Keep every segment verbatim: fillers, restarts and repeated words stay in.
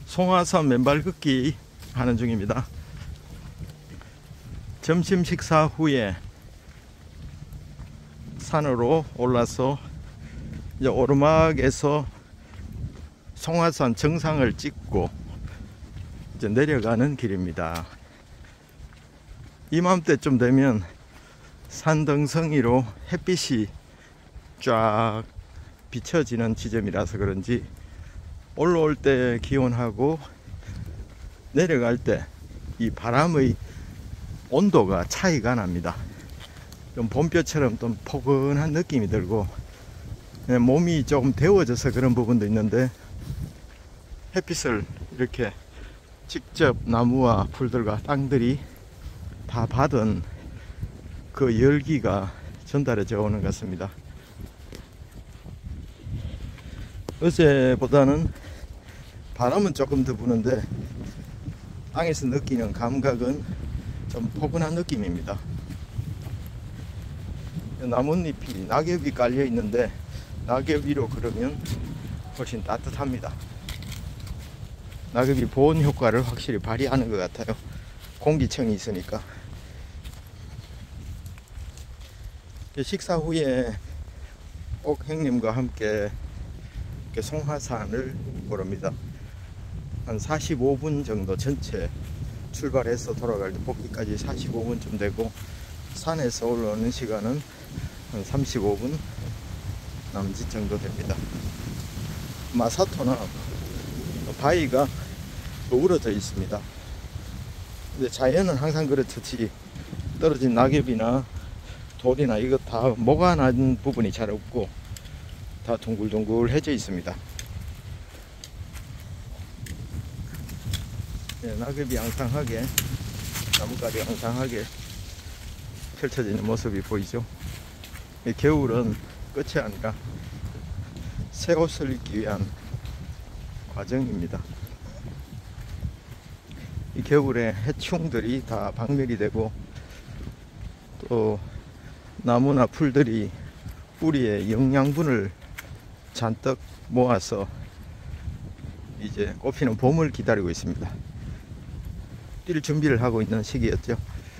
송화산 맨발 걷기 하는 중입니다. 점심 식사 후에 산으로 올라서 이제 오르막에서 송화산 정상을 찍고 이제 내려가는 길입니다. 이맘때쯤 되면 산등성이로 햇빛이 쫙 비춰지는 지점이라서 그런지 올라올 때 기온하고 내려갈 때 이 바람의 온도가 차이가 납니다. 좀 봄볕처럼 좀 포근한 느낌이 들고 몸이 조금 데워져서 그런 부분도 있는데, 햇빛을 이렇게 직접 나무와 풀들과 땅들이 다 받은 그 열기가 전달해져 오는 것 같습니다. 어제보다는 바람은 조금 더 부는데 땅에서 느끼는 감각은 좀 포근한 느낌입니다. 나뭇잎이 낙엽이 깔려 있는데 낙엽 위로 걸으면 훨씬 따뜻합니다. 낙엽이 보온 효과를 확실히 발휘하는 것 같아요. 공기층이 있으니까. 식사 후에 꼭 형님과 함께 송화산을 오릅니다. 한 사십오 분 정도 전체 출발해서 돌아갈 때 복귀까지 사십오 분쯤 되고, 산에서 올라오는 시간은 한 삼십오 분 남짓 정도 됩니다. 마사토나 바위가 우러져 있습니다. 근데 자연은 항상 그렇듯이 떨어진 낙엽이나 돌이나 이거 다 모가난 부분이 잘 없고 다 둥글둥글해져 있습니다. 네, 낙엽이 앙상하게, 나뭇가지 앙상하게 펼쳐져 있는 모습이 보이죠. 겨울은 끝이 아니라 새 옷을 입기 위한 과정입니다. 이 겨울에 해충들이 다 박멸이 되고, 또 나무나 풀들이 뿌리에 영양분을 잔뜩 모아서 이제 꽃피는 봄을 기다리고 있습니다. 뛸 준비를 하고 있는 시기였죠.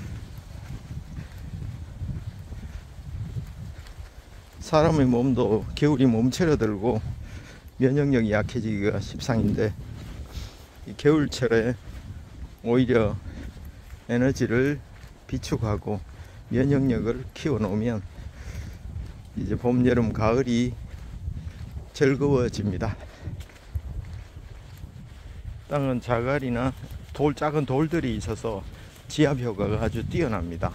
사람의 몸도 겨울이 몸체려들고 면역력이 약해지기가 십상인데, 이 겨울철에 오히려 에너지를 비축하고 면역력을 키워 놓으면 이제 봄, 여름, 가을이 즐거워집니다. 땅은 자갈이나 돌, 작은 돌들이 있어서 지압 효과가 아주 뛰어납니다.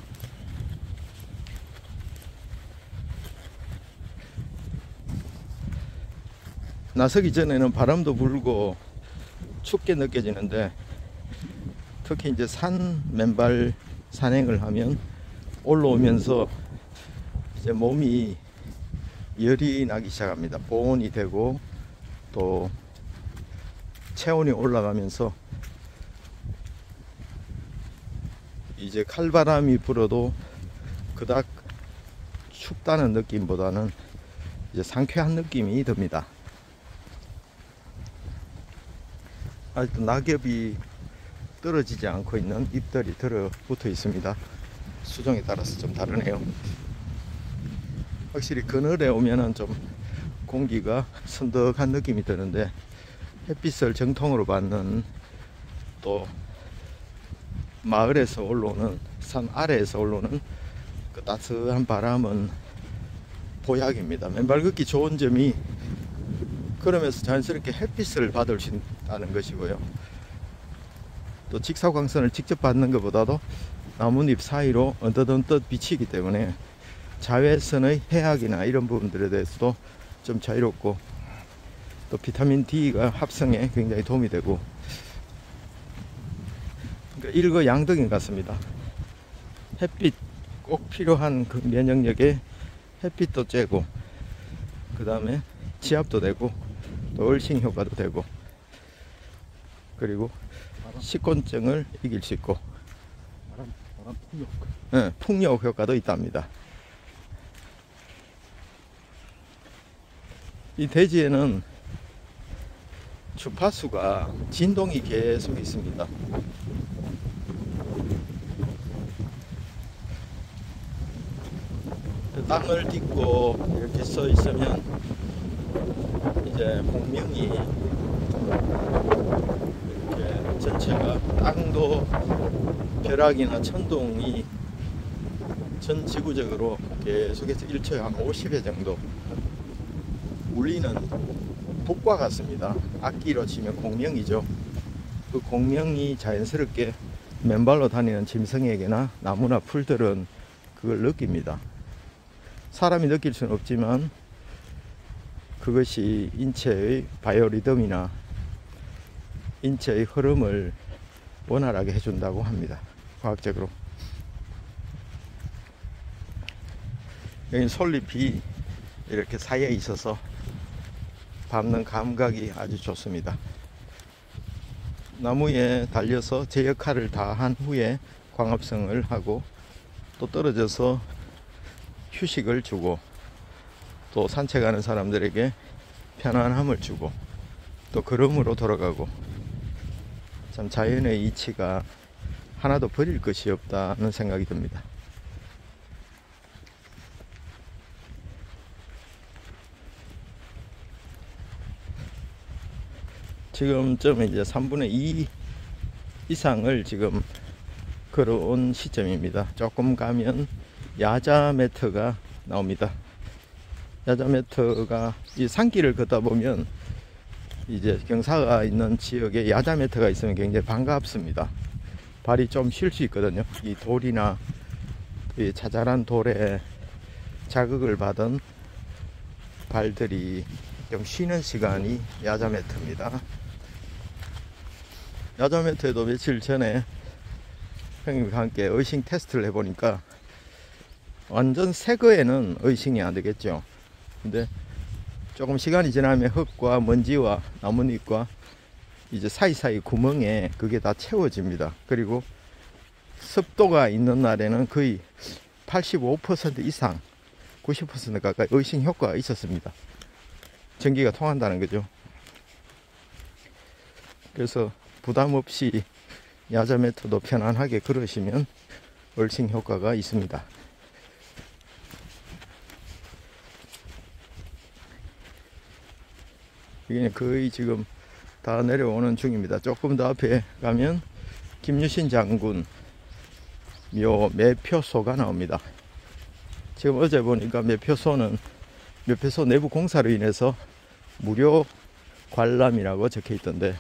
나서기 전에는 바람도 불고 춥게 느껴지는데, 특히 이제 산 맨발 산행을 하면 올라오면서 이제 몸이 열이 나기 시작합니다. 보온이 되고 또 체온이 올라가면서 이제 칼바람이 불어도 그닥 춥다는 느낌보다는 이제 상쾌한 느낌이 듭니다. 아직도 낙엽이 떨어지지 않고 있는 잎들이 들어붙어 있습니다. 수종에 따라서 좀 다르네요. 확실히 그늘에 오면은 좀 공기가 선덕한 느낌이 드는데, 햇빛을 정통으로 받는, 또 마을에서 올라오는, 산 아래에서 올라오는 그 따스한 바람은 보약입니다. 맨발 걷기 좋은 점이 그러면서 자연스럽게 햇빛을 받을 수 있다는 것이고요. 또 직사광선을 직접 받는 것보다도 나뭇잎 사이로 언뜻언뜻 비치기 때문에 자외선의 해악이나 이런 부분들에 대해서도 좀 자유롭고, 또 비타민 D가 합성에 굉장히 도움이 되고, 그러니까 일거양득인 것 같습니다. 햇빛 꼭 필요한 그 면역력에 햇빛도 쬐고, 그 다음에 지압도 되고, 또 얼싱 효과도 되고, 그리고 식곤증을 이길 수 있고, 바람, 바람 풍력. 네, 풍력 효과도 있답니다. 이 대지에는 주파수가 진동이 계속 있습니다. 땅을 딛고 이렇게 서 있으면 이제 공명이 이렇게 전체가 땅도 벼락이나 천둥이 전 지구적으로 계속해서 일 초에 한 오십 회 정도 울리는 북과 같습니다. 악기로 치면 공명이죠. 그 공명이 자연스럽게 맨발로 다니는 짐승에게나 나무나 풀들은 그걸 느낍니다. 사람이 느낄 수는 없지만 그것이 인체의 바이오리듬이나 인체의 흐름을 원활하게 해준다고 합니다. 과학적으로. 여기 솔잎이 이렇게 사이에 있어서 밟는 감각이 아주 좋습니다. 나무에 달려서 제 역할을 다 한 후에 광합성을 하고 또 떨어져서 휴식을 주고 또 산책하는 사람들에게 편안함을 주고 또 걸음으로 돌아가고, 참 자연의 이치가 하나도 버릴 것이 없다는 생각이 듭니다. 지금쯤 이제 삼분의 이 이상을 지금 걸어온 시점입니다. 조금 가면 야자 매트가 나옵니다. 야자 매트가 이 산길을 걷다 보면 이제 경사가 있는 지역에 야자 매트가 있으면 굉장히 반갑습니다. 발이 좀 쉴 수 있거든요. 이 돌이나 이 자잘한 돌에 자극을 받은 발들이 좀 쉬는 시간이 야자 매트입니다. 야자 매트에도 며칠 전에 형님과 함께 의싱 테스트를 해보니까 완전 새 거에는 의싱이 안 되겠죠. 근데 조금 시간이 지나면 흙과 먼지와 나뭇잎과 이제 사이사이 구멍에 그게 다 채워집니다. 그리고 습도가 있는 날에는 거의 팔십오 퍼센트 이상, 구십 퍼센트 가까이 의싱 효과가 있었습니다. 전기가 통한다는 거죠. 그래서 부담 없이 야자 매트도 편안하게 걸으시면 의싱 효과가 있습니다. 이게 거의 지금 다 내려오는 중입니다. 조금 더 앞에 가면 김유신 장군 묘 매표소가 나옵니다. 지금 어제 보니까 매표소는 매표소 내부 공사로 인해서 무료 관람이라고 적혀 있던데,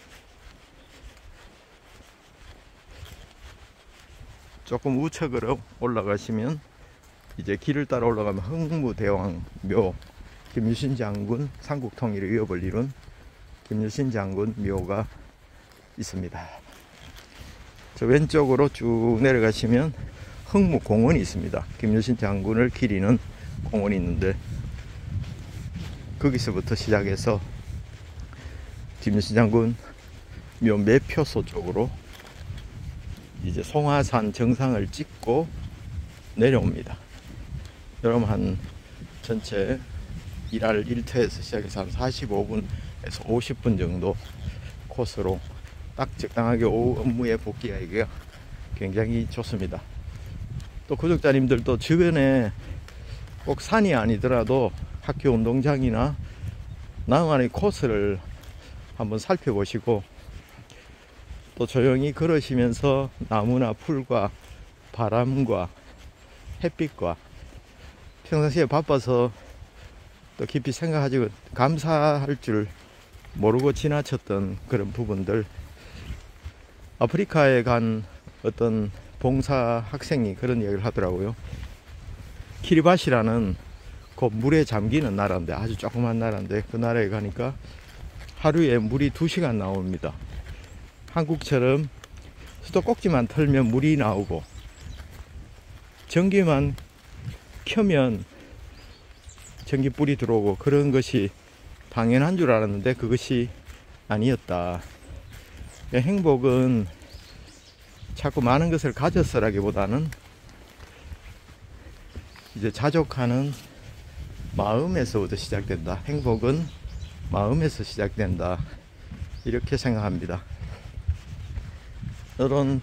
조금 우측으로 올라가시면 이제 길을 따라 올라가면 흥무대왕 묘, 김유신 장군 삼국통일을 위협을 이룬 김유신 장군 묘가 있습니다. 저 왼쪽으로 쭉 내려가시면 흥무공원이 있습니다. 김유신 장군을 기리는 공원이 있는데, 거기서부터 시작해서 김유신 장군 묘 매표소 쪽으로 이제 송화산 정상을 찍고 내려옵니다. 여러분 한 전체 일할 일터에서 시작해서 한 사십오 분에서 오십 분 정도 코스로 딱 적당하게 오후 업무에 복귀하기가 굉장히 좋습니다. 또 구독자님들도 주변에 꼭 산이 아니더라도 학교 운동장이나 나만의 코스를 한번 살펴보시고 또 조용히 걸으시면서 나무나 풀과 바람과 햇빛과 평상시에 바빠서 또 깊이 생각하지 감사할 줄 모르고 지나쳤던 그런 부분들, 아프리카에 간 어떤 봉사 학생이 그런 이야기를 하더라고요. 키리바시라는 그 물에 잠기는 나라인데, 아주 조그만 나라인데 그 나라에 가니까 하루에 물이 두 시간 나옵니다. 한국처럼 수도꼭지만 털면 물이 나오고 전기만 켜면 전기불이 들어오고 그런 것이 당연한 줄 알았는데 그것이 아니었다. 행복은 자꾸 많은 것을 가졌으라기보다는 이제 자족하는 마음에서부터 시작된다. 행복은 마음에서 시작된다. 이렇게 생각합니다. 이런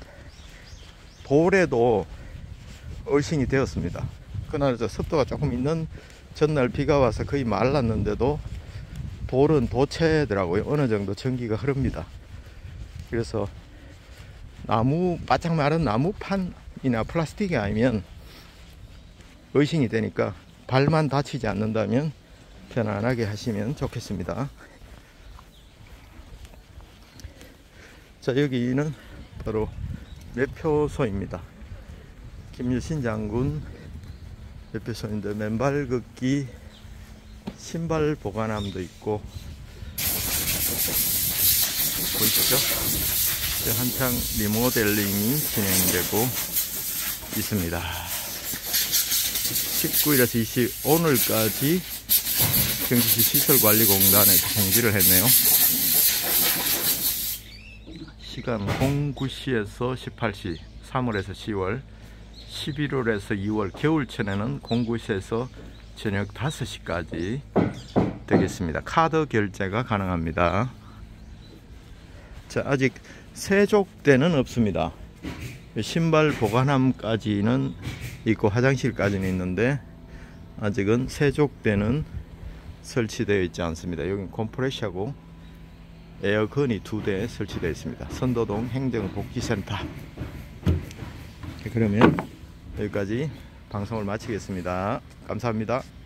볼에도 얼싱이 되었습니다. 그날 저 습도가 조금 있는 전날 비가 와서 거의 말랐는데도 볼은 도체더라고요. 어느 정도 전기가 흐릅니다. 그래서 나무, 바짝 마른 나무판이나 플라스틱이 아니면 얼싱이 되니까 발만 다치지 않는다면 편안하게 하시면 좋겠습니다. 자, 여기는 바로 매표소입니다. 김유신 장군 매표소인데 맨발 걷기 신발 보관함도 있고 보이시죠? 한창 리모델링이 진행되고 있습니다. 십구 일에서 이십 오늘까지 경기시 시설관리공단에서 공지를 했네요. 시간 구 시에서 십팔 시, 삼월에서 시월, 십일월에서 이월 겨울철에는 구 시에서 저녁 다섯 시까지 되겠습니다. 카드 결제가 가능합니다. 자, 아직 세족대는 없습니다. 신발 보관함까지는 있고 화장실까지는 있는데 아직은 세족대는 설치되어 있지 않습니다. 여기 컴프레셔하고 에어컨이 두 대 설치되어 있습니다. 선도동 행정복지센터. 그러면 여기까지 방송을 마치겠습니다. 감사합니다.